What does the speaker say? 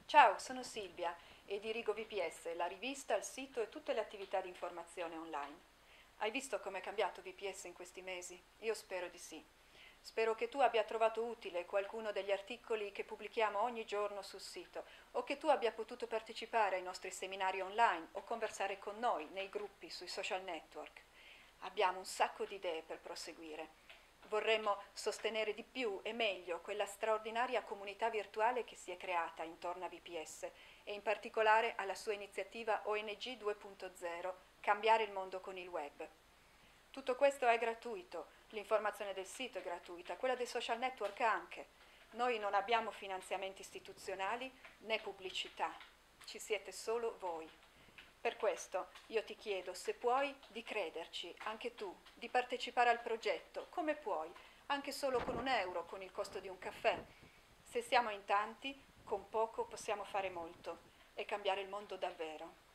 Ciao, sono Silvia e dirigo VPS, la rivista, il sito e tutte le attività di informazione online. Hai visto come è cambiato VPS in questi mesi? Io spero di sì. Spero che tu abbia trovato utile qualcuno degli articoli che pubblichiamo ogni giorno sul sito o che tu abbia potuto partecipare ai nostri seminari online o conversare con noi nei gruppi sui social network. Abbiamo un sacco di idee per proseguire. Vorremmo sostenere di più e meglio quella straordinaria comunità virtuale che si è creata intorno a VPS e in particolare alla sua iniziativa ONG 2.0, Cambiare il mondo con il web. Tutto questo è gratuito, l'informazione del sito è gratuita, quella dei social network anche. Noi non abbiamo finanziamenti istituzionali né pubblicità, ci siete solo voi. Per questo io ti chiedo, se puoi, di crederci, anche tu, di partecipare al progetto, come puoi, anche solo con €1, con il costo di un caffè. Se siamo in tanti, con poco possiamo fare molto e cambiare il mondo davvero.